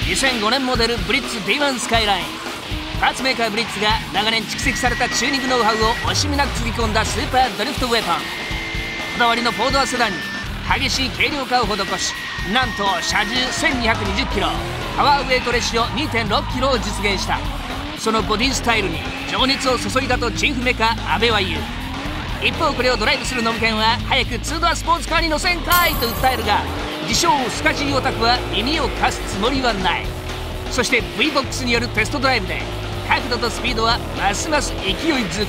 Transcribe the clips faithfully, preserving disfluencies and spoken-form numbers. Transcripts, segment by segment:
にせんごねんモデルブリッツ ディーワン スカイライン。パーツメーカーブリッツが長年蓄積されたチューニングノウハウを惜しみなくつぎ込んだスーパードリフトウェポン。こだわりのフォードアセダンに激しい軽量化を施し、なんと車重せんにひゃくにじゅっキロ、パワーウェイトレシオ にてんろくキロを実現した。そのボディスタイルに情熱を注いだとチーフメカ阿部は言う。一方これをドライブするノムケンは早くツードアスポーツカーに乗せんかいと訴えるが、自称スカジーオタクは耳を貸すつもりはない。そして V ボックスによるテストドライブで角度とスピードはますます勢いづく。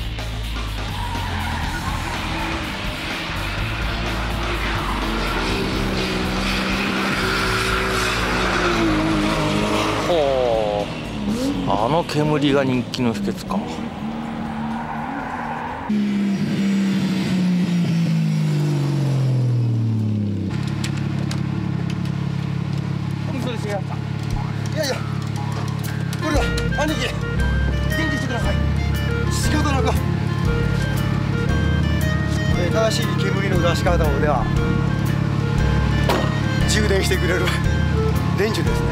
ほう、あの煙が人気の秘訣か。 いやいや、これは兄貴元気してください。仕方なく、えー、正しい煙の出し方をでは充電してくれる電池ですね。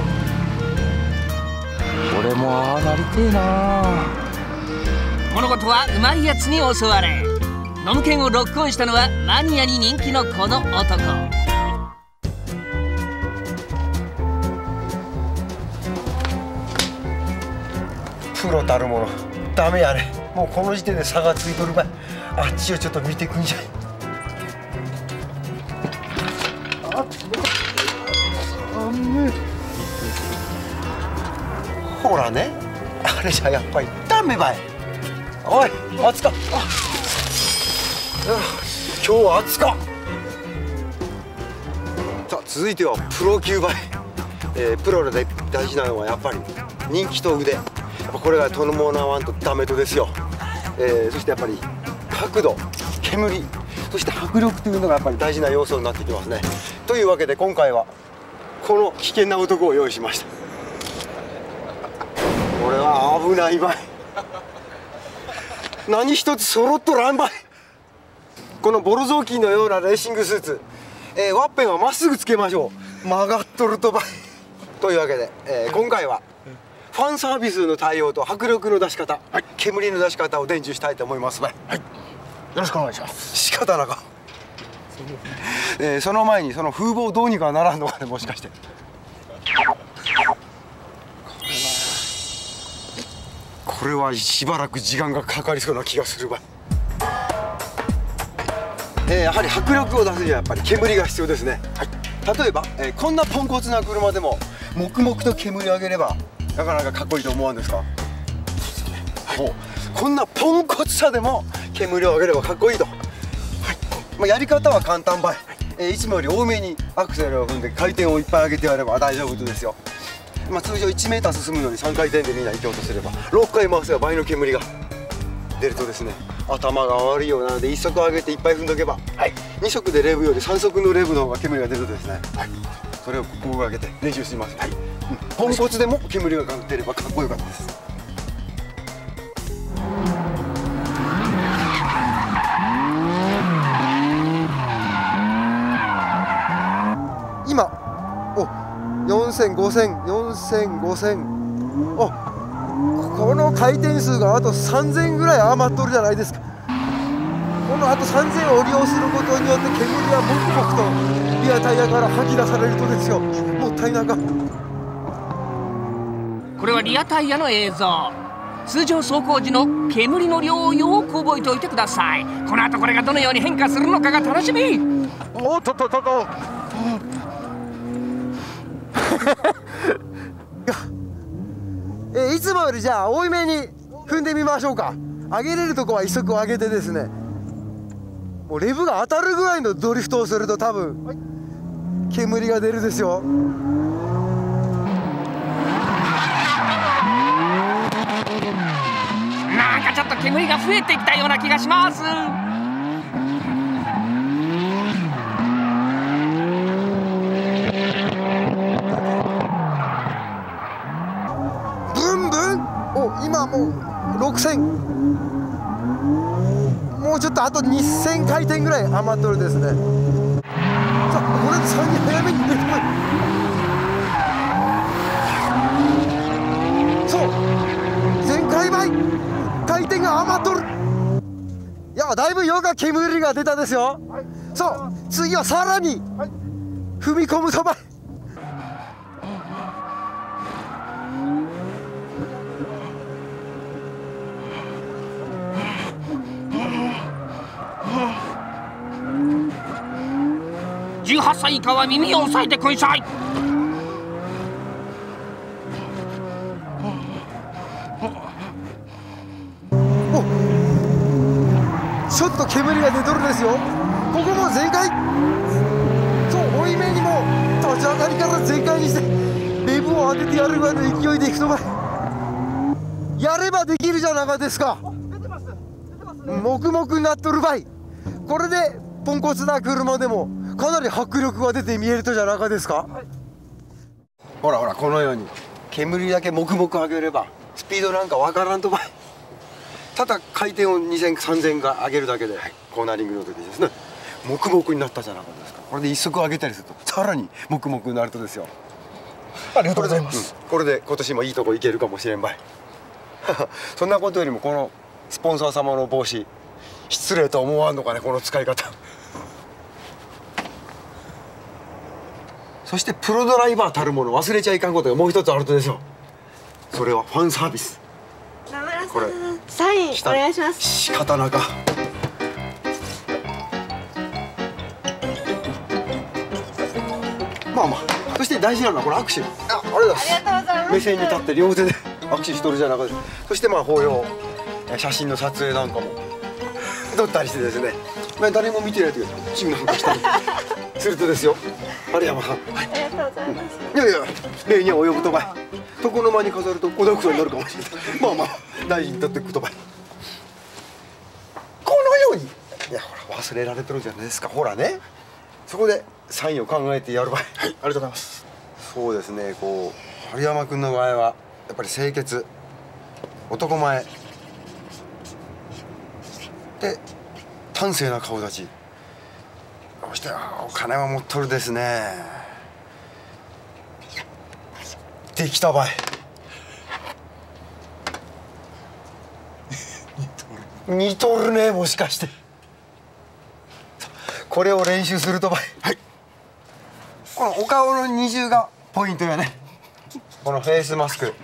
俺もああなりてえな。 物事はうまいやつに教われ。ノムケンをロックオンしたのはマニアに人気のこの男。 プロたるもの、ダメやね。もうこの時点で差がついとるばい。あっちをちょっと見てくんじゃい。あっ、寒い。ほらね、あれじゃやっぱりダメばい。おい、暑か。あ、今日は暑か。さあ続いてはプロ級ばい。えー、プロで大事なのはやっぱり人気と腕。これがとのもなわんとダメとですよ。えー、そしてやっぱり角度、煙、そして迫力というのがやっぱり大事な要素になってきますね。というわけで今回はこの危険な男を用意しました。これは危ないばい。何一つ揃っとらんばい。このボロ雑巾のようなレーシングスーツ、えー、ワッペンはまっすぐつけましょう。曲がっとるとばい。というわけで、えー、今回はファンサービスの対応と迫力の出し方、はい、煙の出し方を伝授したいと思いますばい。はい、よろしくお願いします。仕方なか。えー、その前にその風貌どうにかならんのかね、もしかして。これはしばらく時間がかかりそうな気がするばい。えー、やはり迫力を出すにはやっぱり煙が必要ですね。はい、例えば、えー、こんなポンコツな車でも黙々と煙を上げればなかなかかっこいいと思わんですか。はい、こんなポンコツさでも煙を上げればかっこいいと。はい、まあ、やり方は簡単ばい。えー、いつもより多めにアクセルを踏んで回転をいっぱい上げてやれば大丈夫ですよ。まあ、通常いちメーター進むのにさんかい転でみんな行こうとすればろっかい回せば倍の煙が出るとですね、頭が悪いようなのでいっ速上げていっぱい踏んどけば、はい、に速でレブよりさん速のレブの方が煙が出るとですね、はい、それを心がけて練習します。はい、うん、ポンコツでも煙が出ればかっこよかったです。今およんせんごせんよんせんごせん、おこの回転数があとさんぜんぐらい余っとるじゃないですか。このあとさんぜんを利用することによって煙がもくもくとリアタイヤから吐き出されるとですよ、もったいなか。 これはリアタイヤの映像。通常走行時の煙の量をよく覚えておいてください。この後これがどのように変化するのかが楽しみ。 おっとっとっとっとえいつもよりじゃあ多いめに踏んでみましょうか。上げれるとこは一速を上げてですね、もうレブが当たるぐらいのドリフトをすると多分煙が出るですよ。 なんかちょっと煙が増えてきたような気がします。 ブンブン、お今もうろくせん、もうちょっとあとにせん回転ぐらい余っとるですね。さあこれでさんにん早めに出てこい。 回転が余っとる。いやだいぶよか煙が出たですよ。そう次はさらに踏み込むとばい。 じゅうはっさい以下は耳を押さえてください。 ちょっと煙が出とるですよ。ここも全開。そう追い目にも立ち上がりから全開にしてレブを当ててやるぐらいの勢いでいくとばい。やればできるじゃなかですか。黙々になっとるばい。これでポンコツな車でもかなり迫力が出て見えるとじゃなかですか。ほらほらこのように煙だけ黙々上げればスピードなんかわからんとばい。ただ回転をにせんさんぜんが上げるだけで、はい、コーナリングの時ですね黙々になったじゃなかったですか。これで一足上げたりするとさらに黙々になるとですよ。 ありがとうございます。 これで、うん、これで今年もいいとこ行けるかもしれんばいそんなことよりもこのスポンサー様の帽子失礼と思わんのかね、この使い方そしてプロドライバーたるもの忘れちゃいかんことがもう一つあるとですよ。それはファンサービス。これサインお願いします。 仕方なか。まあまあそして大事なのはこの握手。あ、ありがとうございます。目線に立って両手で握手しとるじゃなくて、そしてまあ法要写真の撮影なんかも撮ったりしてですね、まあ、誰も見てない時にチームなんかしたりするとですよ。有山さん、 ありがとうございます。 いやいや礼には及ぶとばい。床の間に飾るとおだくさんになるかもしれないまあまあ大事にとっていくとばい。このようにいやほら忘れられてるじゃないですか。ほらね、そこでサインを考えてやるばい。 はい、ありがとうございます。 そうですね、こう春山君の場合はやっぱり清潔、男前で端正な顔立ち、そしてお金は持っとるですね。できたばい似とるね、もしかしてこれを練習するとばい。はい、このお顔の二重がポイントやね。このフェイスマスク。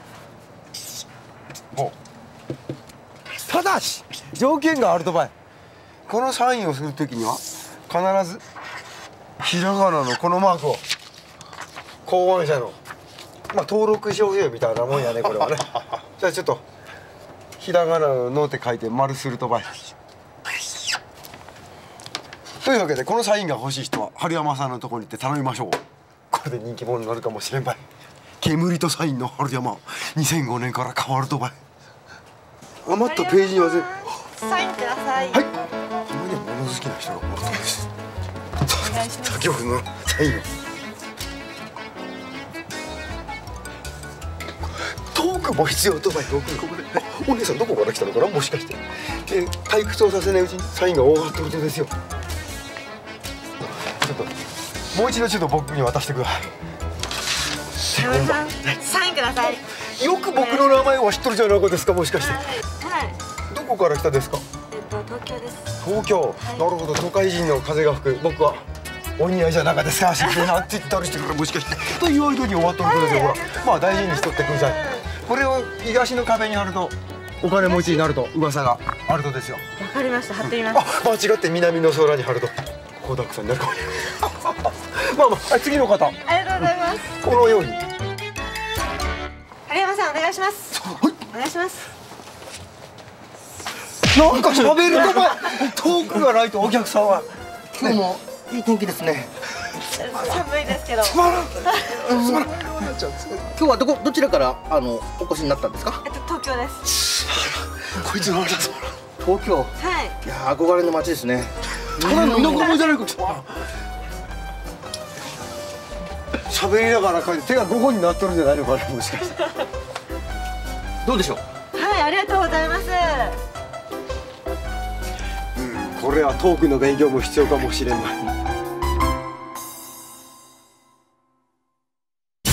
おただし条件があるとばい。このサインをするときには必ずひらがなのこのマークを考案者のまあ登録商標みたいなもんやね、これはねじゃあちょっとひらがなの「の」って書いて丸するとばい。というわけでこのサインが欲しい人は春山さんのところに行って頼みましょう。これで人気者になるかもしれんばい。煙とサインの春山にせんごねんから変わるとばい。余ったページにはぜサインください。 はい、たまには物好きな人がおるとですお願いします。 先ほどのサインをトークも必要とばい。ここでお姉さんどこから来たのかな、もしかして。で退屈をさせないうちにサインが多かったことですよ。ちょっともう一度ちょっと僕に渡してください。 山田さん、サインください。 よく僕の名前を知っとるじゃなかですか、もしかして。 はい。 どこから来たですか。 えっと東京です。 東京、はい、なるほど、都会人の風が吹く。僕はお似合いじゃなかですか。知ってなって言ったりしてからもしかしてという間に終わっとることですよ。ほら、まあ大事にしとってください。これを東の壁に貼るとお金持ちになると噂があるとですよ。 わかりました。貼ってみます。 あ、間違って南の空に貼ると高沢さんになるかもしれないまあまあ次の方。 ありがとうございます。 このように春山さんお願いします。はい、お願いします。 なんか喋るとばトークがないとお客さんは。 今日もいい天気ですね。 寒いですけど。 つまらん。つまらん。 今日はどこどちらからあのお越しになったんですか。 えっと東京です。 こいつなんだ。 東京。 はい。 いや憧れの街ですね。 ただの田舎者じゃないか。喋りながら書いて手が午後になっとるんじゃないのかな、もしかして。 どうでしょう。 はい、ありがとうございます。 うん、これはトークの勉強も必要かもしれない。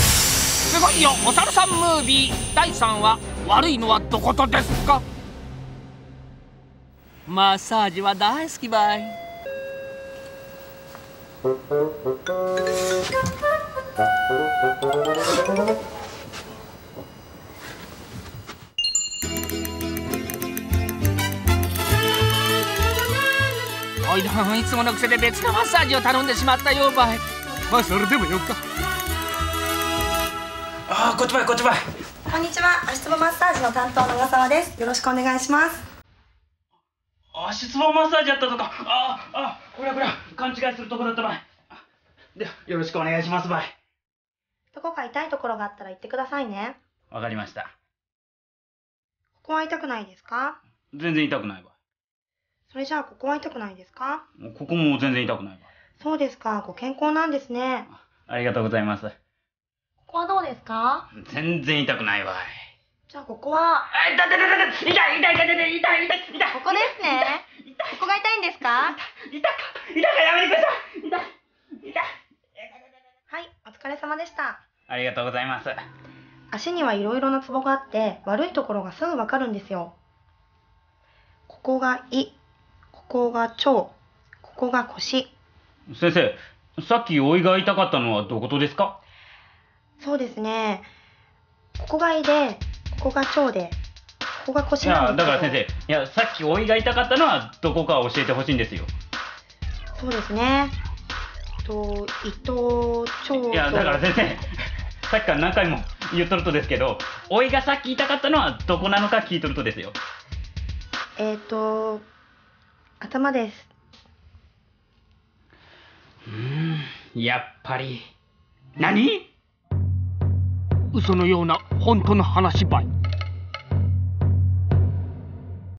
すごいよお猿さんムービーだいさんわ、悪いのはどことですか。 マッサージは大好きばい。おいどん、いつもの癖で別のマッサージを頼んでしまったよばい。まあそれでもよっか。ああ、こっちばいこっちばい。 こんにちは、足つぼマッサージの担当の小沢です。よろしくお願いします。 足つぼマッサージやったとか。ああ、あ、こりゃこりゃ勘違いするとこだったばい。ではよろしくお願いしますばい。 どこか痛いところがあったら言ってくださいね。 わかりました。 ここは痛くないですか？ 全然痛くないばい。 それじゃあここは痛くないですか？ ここも全然痛くないばい。 そうですか、ご健康なんですね。 ありがとうございます。 ここはどうですか？ 全然痛くないわい。 じゃあここは。 あ、痛い痛い痛い痛い痛い痛い痛い痛い痛い痛い痛い。 ここですね。ここが痛いんですか？ 痛いか痛いかやめてください。痛い痛い。 はい、お疲れ様でした。 ありがとうございます。 足にはいろいろなツボがあって悪いところがすぐわかるんですよ。ここが胃、ここが腸、ここが腰。 先生、さっきお胃が痛かったのはどことですか？ そうですね。ここが胃で、ここが腸で、ここが腰いや、 なんですけど。 だから先生、いや、さっきお胃が痛かったのはどこか教えてほしいんですよ。 そうですね。と、胃と腸と。 いや、だから先生、さっきから何回も言っとるとですけど、お胃がさっき痛かったのはどこなのか聞いとるとですよ。 えっと、頭です。 うーん、やっぱり。何？嘘のような本当の話ばい。